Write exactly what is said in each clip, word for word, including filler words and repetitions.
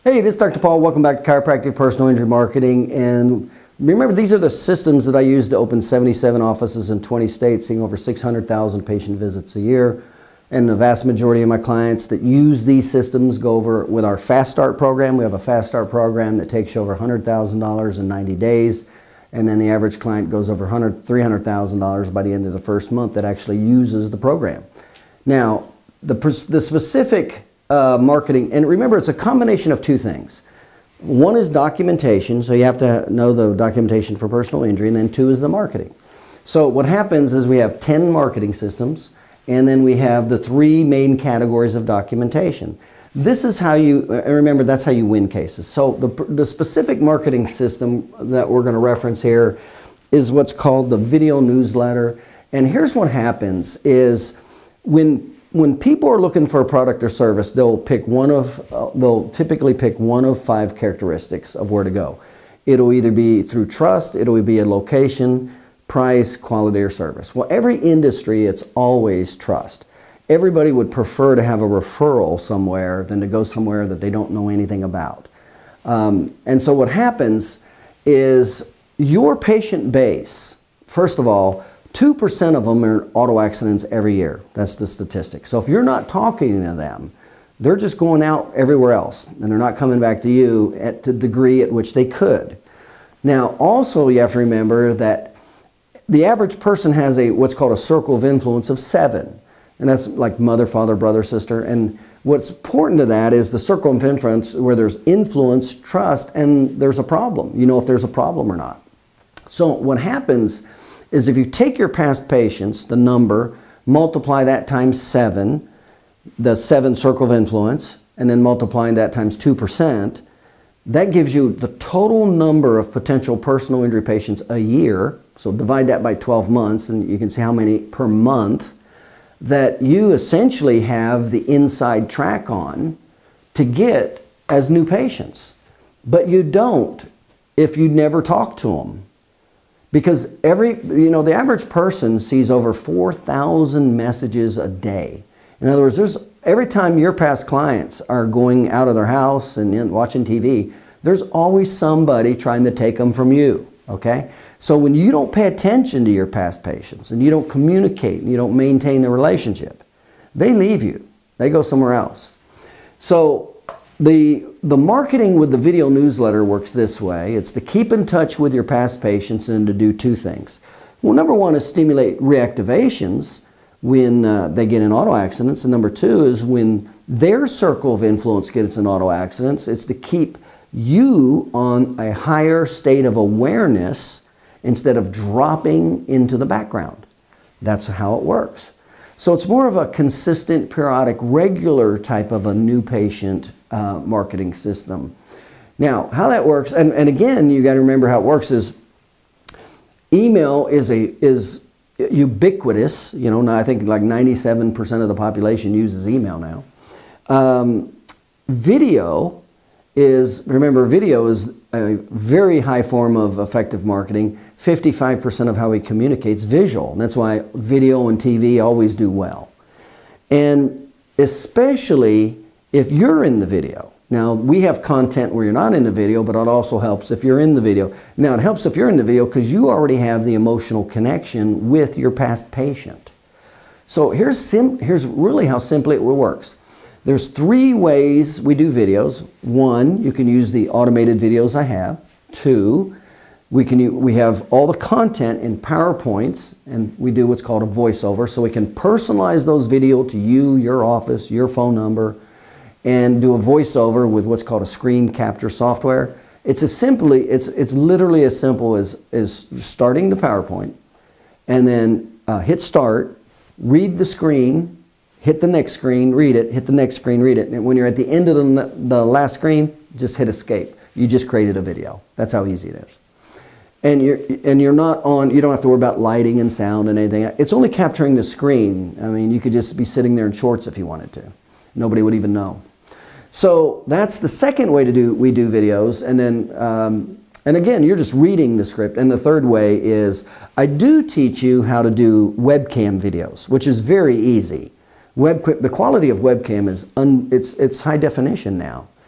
Hey, this is Doctor Paul. Welcome back to Chiropractic Personal Injury Marketing. And remember, these are the systems that I use to open seventy-seven offices in twenty states, seeing over six hundred thousand patient visits a year. And the vast majority of my clients that use these systems go over with our Fast Start program. We have a Fast Start program that takes you over one hundred thousand dollars in ninety days. And then the average client goes over three hundred thousand dollars by the end of the first month that actually uses the program. Now, the, the specific uh, marketing, and remember, it's a combination of two things. One is documentation, so you have to know the documentation for personal injury, and then two is the marketing. So what happens is we have ten marketing systems, and then we have the three main categories of documentation. This is how you, remember, that's how you win cases. So the, the specific marketing system that we're going to reference here is what's called the video newsletter. And here's what happens is when, when people are looking for a product or service, they'll pick one of, uh, they'll typically pick one of five characteristics of where to go. It'll either be through trust, it'll be a location, price, quality, or service. Well, every industry, it's always trust. Everybody would prefer to have a referral somewhere than to go somewhere that they don't know anything about. Um, and so what happens is your patient base, first of all, two percent of them are in auto accidents every year. That's the statistic. So if you're not talking to them, they're just going out everywhere else, and they're not coming back to you at the degree at which they could. Now, also you have to remember that the average person has a what's called a circle of influence of seven. And that's like mother, father, brother, sister. And what's important to that is the circle of influence where there's influence, trust, and there's a problem. You know if there's a problem or not. So what happens is if you take your past patients, the number, multiply that times seven, the seven circle of influence, and then multiplying that times two percent, that gives you the total number of potential personal injury patients a year. So divide that by twelve months, and you can see how many per month that you essentially have the inside track on to get as new patients. But you don't if you never talk to them. Because every, you know, the average person sees over four thousand messages a day. In other words, there's, every time your past clients are going out of their house and watching T V, there's always somebody trying to take them from you, okay? So when you don't pay attention to your past patients and you don't communicate and you don't maintain the relationship, they leave you. They go somewhere else. So the, the marketing with the video newsletter works this way. It's to keep in touch with your past patients and to do two things. Well, number one is stimulate reactivations when uh, they get in auto accidents. And number two is when their circle of influence gets in auto accidents, it's to keep you on a higher state of awareness instead of dropping into the background. That's how it works. So it's more of a consistent, periodic, regular type of a new patient uh, marketing system. Now, how that works, and, and again, you got to remember how it works is email is a is ubiquitous. You know, now I think like ninety-seven percent of the population uses email now. Um, video is, remember, video is a very high form of effective marketing. fifty-five percent of how he communicates visual. And that's why video and T V always do well. And especially if you're in the video. Now, we have content where you're not in the video, but it also helps if you're in the video. Now, it helps if you're in the video because you already have the emotional connection with your past patient. So here's, sim here's really how simply it works. There's three ways we do videos. One, you can use the automated videos I have. Two, we can we have all the content in PowerPoints, and we do what's called a voiceover, so we can personalize those videos to you, your office, your phone number, and do a voiceover with what's called a screen capture software. It's as simply it's it's literally as simple as as starting the PowerPoint, and then uh, hit start, read the screen. Hit the next screen, read it, hit the next screen, read it. And when you're at the end of the, the last screen, just hit escape. You just created a video. That's how easy it is. And you're, and you're not on, you don't have to worry about lighting and sound and anything. It's only capturing the screen. I mean, you could just be sitting there in shorts if you wanted to. Nobody would even know. So that's the second way to do, we do videos. And then, um, and again, you're just reading the script. And the third way is, I do teach you how to do webcam videos, which is very easy. Web, the quality of webcam is un, it's, it's high definition now.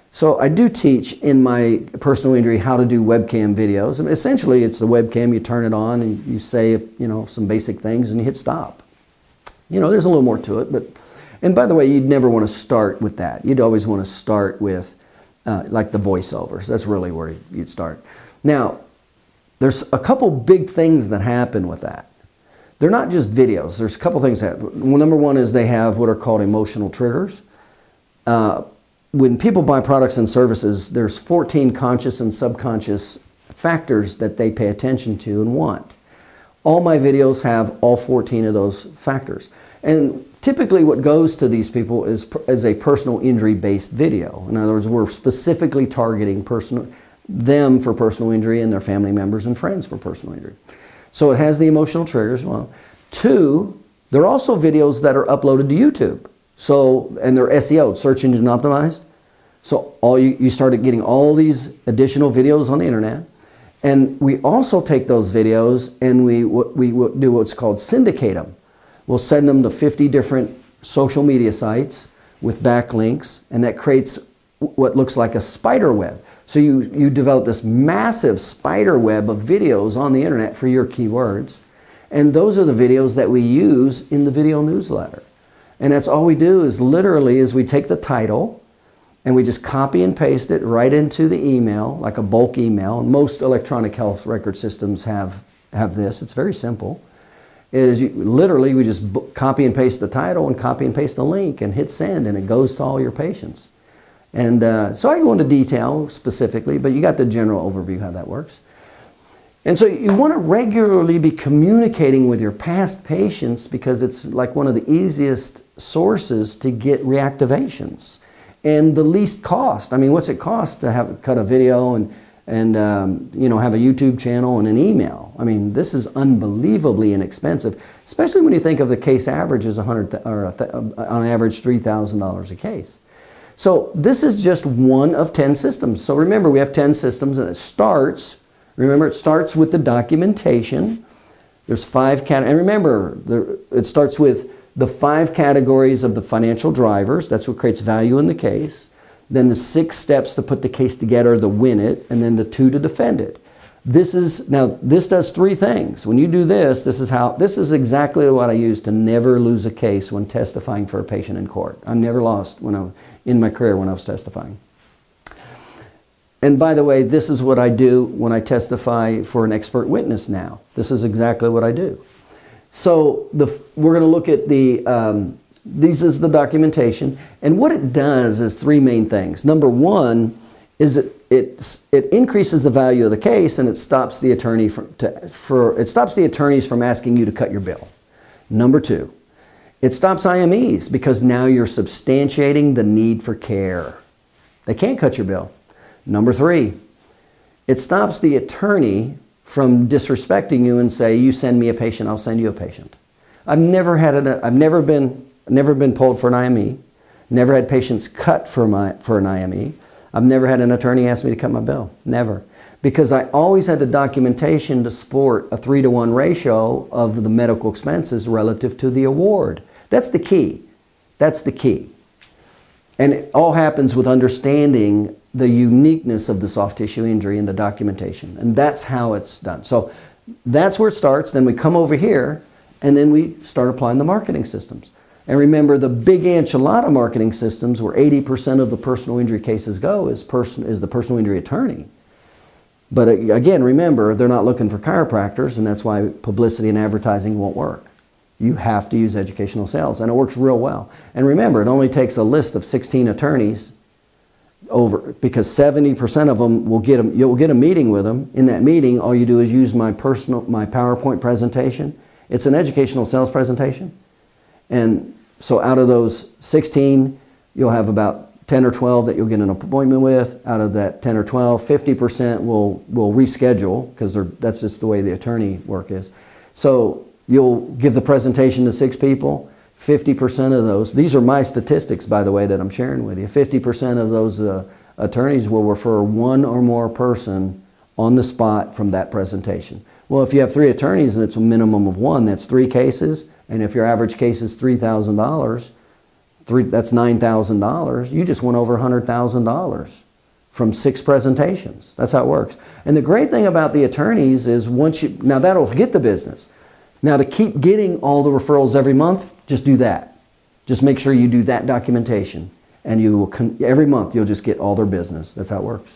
So I do teach in my personal injury how to do webcam videos. I mean, essentially, it's the webcam. You turn it on and you say, you know, some basic things and you hit stop. You know, there's a little more to it, but, and by the way, you'd never want to start with that. You'd always want to start with uh, like the voiceovers. That's really where you'd start. Now, there's a couple big things that happen with that. They're not just videos. There's a couple things that happen. Well, number one is they have what are called emotional triggers. Uh, when people buy products and services, there's fourteen conscious and subconscious factors that they pay attention to and want. All my videos have all fourteen of those factors. And typically what goes to these people is, is a personal injury based video. In other words, we're specifically targeting personal, them for personal injury and their family members and friends for personal injury. So it has the emotional triggers. Well, two, there are also videos that are uploaded to YouTube. So, and they're S E O, search engine optimized. So all you, you started getting all these additional videos on the internet. And we also take those videos and we, we do what's called syndicate them. We'll send them to fifty different social media sites with backlinks, and that creates what looks like a spider web. So you, you develop this massive spider web of videos on the internet for your keywords. And those are the videos that we use in the video newsletter. And that's all we do is literally is we take the title and we just copy and paste it right into the email, like a bulk email. And most electronic health record systems have, have this. It's very simple. Is you, literally we just copy and paste the title and copy and paste the link and hit send, and it goes to all your patients. And uh, so I go into detail specifically, but you got the general overview how that works. And so you want to regularly be communicating with your past patients because it's like one of the easiest sources to get reactivations and the least cost. I mean, what's it cost to have cut a video and and um, you know, have a YouTube channel and an email? I mean, this is unbelievably inexpensive, especially when you think of the case average is a hundred or a th on average three thousand dollars a case. So this is just one of ten systems. So remember, we have ten systems, and it starts. Remember, it starts with the documentation. There's five categories. And remember, the, it starts with the five categories of the financial drivers. That's what creates value in the case. Then the six steps to put the case together to win it, and then the two to defend it. This is, now this does three things. When you do this, this is how, this is exactly what I use to never lose a case when testifying for a patient in court. I never lost when I, in my career when I was testifying. And by the way, this is what I do when I testify for an expert witness now. This is exactly what I do. So the, we're going to look at the, um, this is the documentation. And what it does is three main things. Number one is it, it, it increases the value of the case, and it stops the attorney from, to, for, it stops the attorneys from asking you to cut your bill. Number two, it stops I M Es because now you're substantiating the need for care. They can't cut your bill. Number three, it stops the attorney from disrespecting you and say, you send me a patient, I'll send you a patient. I've never had a, I've never been, never been pulled for an I M E, never had patients cut for, my, for an I M E. I've never had an attorney ask me to cut my bill, never. Because I always had the documentation to support a three to one ratio of the medical expenses relative to the award. That's the key. That's the key. And it all happens with understanding the uniqueness of the soft tissue injury and the documentation. And that's how it's done. So that's where it starts. Then we come over here and then we start applying the marketing systems. And remember, the big enchilada marketing systems where eighty percent of the personal injury cases go is, person, is the personal injury attorney. But again, remember, they're not looking for chiropractors, and that's why publicity and advertising won't work. You have to use educational sales, and it works real well. And remember, it only takes a list of sixteen attorneys over, because seventy percent of them will get them, you'll get a meeting with them. In that meeting, all you do is use my personal, my PowerPoint presentation. It's an educational sales presentation. And so out of those sixteen, you'll have about ten or twelve that you'll get an appointment with. Out of that ten or twelve, fifty percent will, will reschedule, because that's just the way the attorney work is. So you'll give the presentation to six people. fifty percent of those, these are my statistics, by the way, that I'm sharing with you. fifty percent of those uh, attorneys will refer one or more person on the spot from that presentation. Well, if you have three attorneys and it's a minimum of one, that's three cases. And if your average case is three thousand dollars, three, that's nine thousand dollars. You just went over one hundred thousand dollars from six presentations. That's how it works. And the great thing about the attorneys is once you, now that'll get the business. Now to keep getting all the referrals every month, just do that. Just make sure you do that documentation. And you will, every month you'll just get all their business. That's how it works.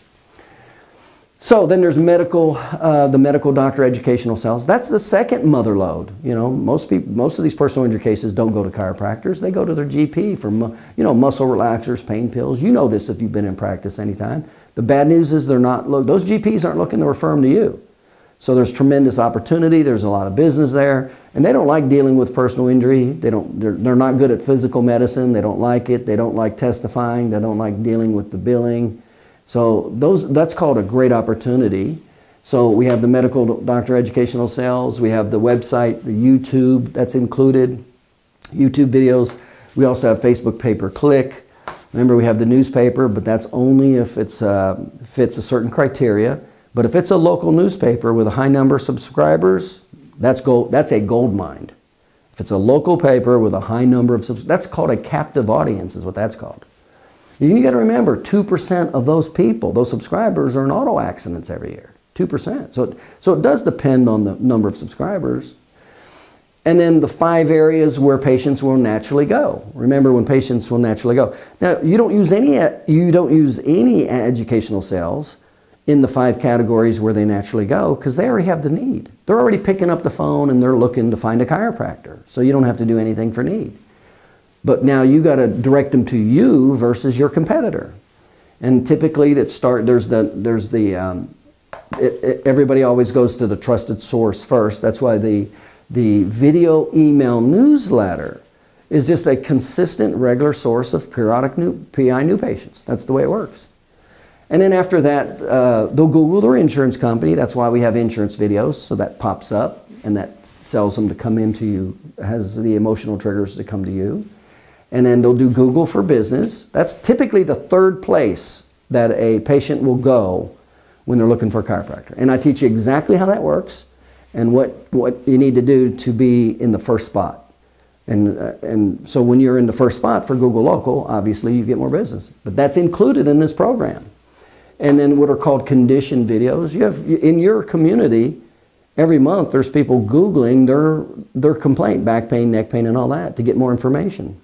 So then there's medical, uh, the medical doctor educational sales. That's the second mother load. You know, most people, most of these personal injury cases don't go to chiropractors. They go to their G P for, you know, muscle relaxers, pain pills. You know this if you've been in practice anytime. The bad news is they're not, look, those G Ps aren't looking to refer them to you. So there's tremendous opportunity. There's a lot of business there. And they don't like dealing with personal injury. They don't, they're, they're not good at physical medicine. They don't like it. They don't like testifying. They don't like dealing with the billing. So those, that's called a great opportunity. So we have the medical doctor educational sales. We have the website, the YouTube that's included, YouTube videos. We also have Facebook pay-per-click. Remember, we have the newspaper, but that's only if it uh, fits a certain criteria. But if it's a local newspaper with a high number of subscribers, that's, gold, that's a gold mine. If it's a local paper with a high number of subscribers, that's called a captive audience is what that's called. You got to remember, two percent of those people, those subscribers, are in auto accidents every year. two percent. So it, so it does depend on the number of subscribers. And then the five areas where patients will naturally go. Remember when patients will naturally go. Now, you don't use any, you don't use any educational sales in the five categories where they naturally go because they already have the need. They're already picking up the phone and they're looking to find a chiropractor. So you don't have to do anything for need. But now you got to direct them to you versus your competitor. And typically that start, there's the, there's the um, it, it, everybody always goes to the trusted source first. That's why the, the video email newsletter is just a consistent, regular source of periodic new, P I new patients. That's the way it works. And then after that, uh, they'll Google their insurance company. That's why we have insurance videos. So that pops up and that sells them to come into you, has the emotional triggers to come to you. And then they'll do Google for business. That's typically the third place that a patient will go when they're looking for a chiropractor. And I teach you exactly how that works and what, what you need to do to be in the first spot. And, uh, and so when you're in the first spot for Google Local, obviously you get more business. But that's included in this program. And then what are called condition videos. You have, in your community, every month there's people Googling their, their complaint, back pain, neck pain, and all that to get more information.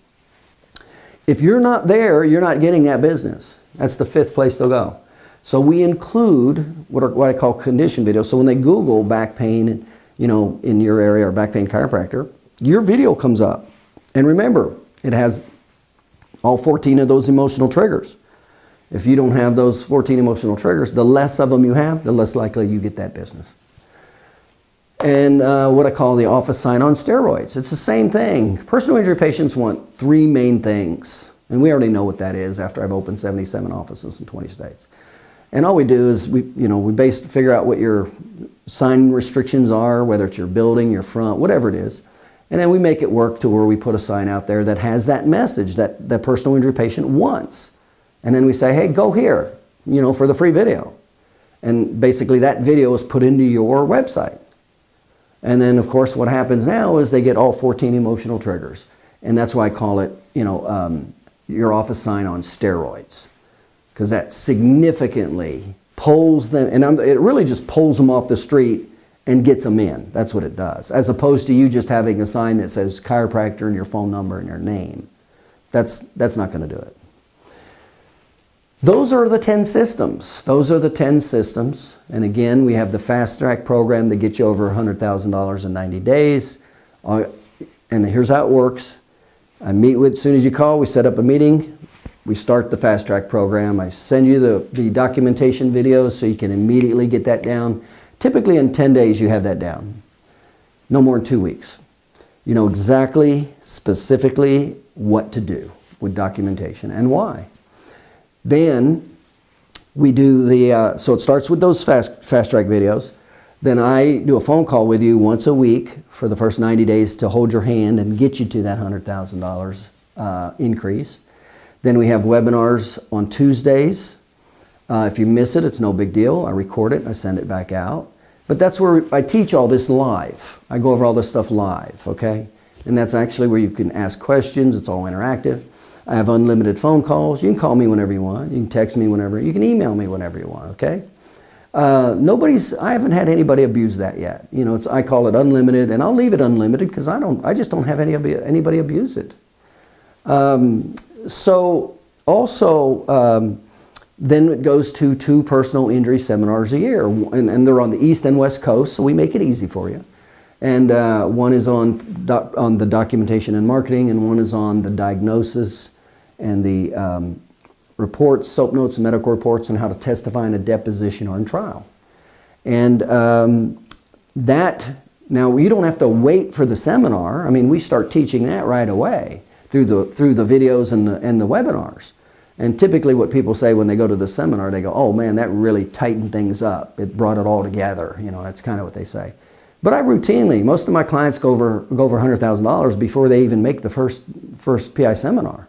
If you're not there, you're not getting that business. That's the fifth place they'll go. So we include what, are, what I call condition videos. So when they Google back pain, you know, in your area or back pain chiropractor, your video comes up. And remember, it has all fourteen of those emotional triggers. If you don't have those fourteen emotional triggers, the less of them you have, the less likely you get that business. And uh, what I call the office sign on steroids. It's the same thing. Personal injury patients want three main things. And we already know what that is after I've opened seventy-seven offices in twenty states. And all we do is we, you know, we base, figure out what your sign restrictions are, whether it's your building, your front, whatever it is. And then we make it work to where we put a sign out there that has that message that the personal injury patient wants. And then we say, hey, go here, you know, for the free video. And basically that video is put into your website. And then, of course, what happens now is they get all fourteen emotional triggers. And that's why I call it, you know, um, your office sign on steroids. Because that significantly pulls them, and I'm, it really just pulls them off the street and gets them in. That's what it does. As opposed to you just having a sign that says chiropractor and your phone number and your name. That's, that's not going to do it. Those are the ten systems. Those are the ten systems. And again, we have the Fast Track program that gets you over one hundred thousand dollars in ninety days. Uh, and here's how it works. I meet with, as soon as you call, we set up a meeting. We start the Fast Track program. I send you the, the documentation videos so you can immediately get that down. Typically in ten days you have that down. No more than two weeks. You know exactly, specifically what to do with documentation and why. Then we do the, uh, so it starts with those fast, fast track videos. Then I do a phone call with you once a week for the first ninety days to hold your hand and get you to that one hundred thousand dollars uh, increase. Then we have webinars on Tuesdays. Uh, if you miss it, it's no big deal. I record it, I send it back out. But that's where I teach all this live. I go over all this stuff live, okay? And that's actually where you can ask questions. It's all interactive. I have unlimited phone calls. You can call me whenever you want. You can text me whenever. You can email me whenever you want, okay? Uh, nobody's, I haven't had anybody abuse that yet. You know, it's, I call it unlimited, and I'll leave it unlimited because I don't, I just don't have any, anybody abuse it. Um, so also, um, then it goes to two personal injury seminars a year, and, and they're on the East and West Coast, so we make it easy for you. And uh, one is on, doc, on the documentation and marketing, and one is on the diagnosis and the um, reports, SOAP notes, and medical reports, and how to testify in a deposition or in trial. And um, that, now you don't have to wait for the seminar. I mean, we start teaching that right away through the, through the videos and the, and the webinars. And typically what people say when they go to the seminar, they go, oh man, that really tightened things up. It brought it all together. You know, that's kind of what they say. But I routinely, most of my clients go over, go over one hundred thousand dollars before they even make the first, first P I seminar.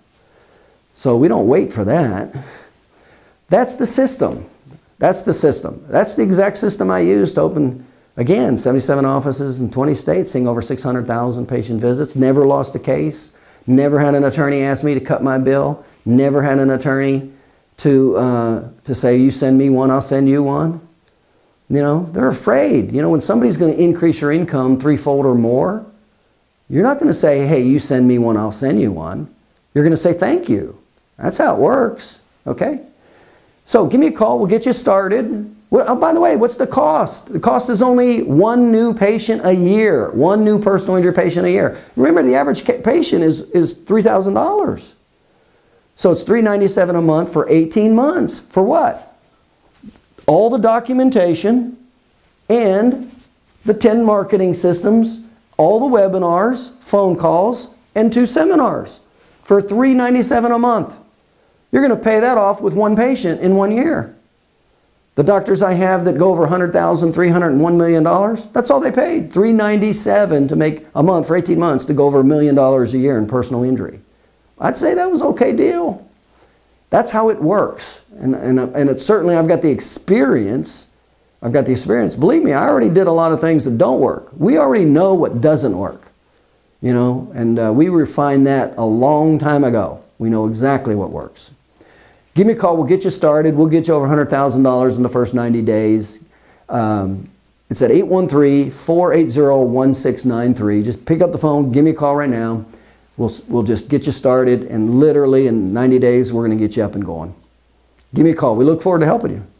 So we don't wait for that. That's the system. That's the system. That's the exact system I use to open, again, seventy-seven offices in twenty states, seeing over six hundred thousand patient visits, never lost a case, never had an attorney ask me to cut my bill, never had an attorney to, uh, to say, you send me one, I'll send you one. You know, they're afraid. You know, when somebody's going to increase your income threefold or more, you're not going to say, hey, you send me one, I'll send you one. You're going to say, thank you. That's how it works, okay? So give me a call. We'll get you started. Well, oh, by the way, what's the cost? The cost is only one new patient a year, one new personal injury patient a year. Remember, the average patient is, is three thousand dollars. So it's three hundred ninety-seven dollars a month for eighteen months. For what? All the documentation and the ten marketing systems, all the webinars, phone calls, and two seminars for three hundred ninety-seven dollars a month. You're going to pay that off with one patient in one year. The doctors I have that go over one hundred thousand dollars, three hundred one million dollars, that's all they paid. three hundred ninety-seven dollars to make a month for eighteen months to go over a million dollars a year in personal injury. I'd say that was an okay deal. That's how it works. And, and, and it's certainly, I've got the experience. I've got the experience. Believe me, I already did a lot of things that don't work. We already know what doesn't work. You know, and uh, we refined that a long time ago. We know exactly what works. Give me a call. We'll get you started. We'll get you over one hundred thousand dollars in the first ninety days. Um, it's at eight one three, four eight zero, one six nine three. Just pick up the phone. Give me a call right now. We'll, we'll just get you started. And literally in ninety days, we're going to get you up and going. Give me a call. We look forward to helping you.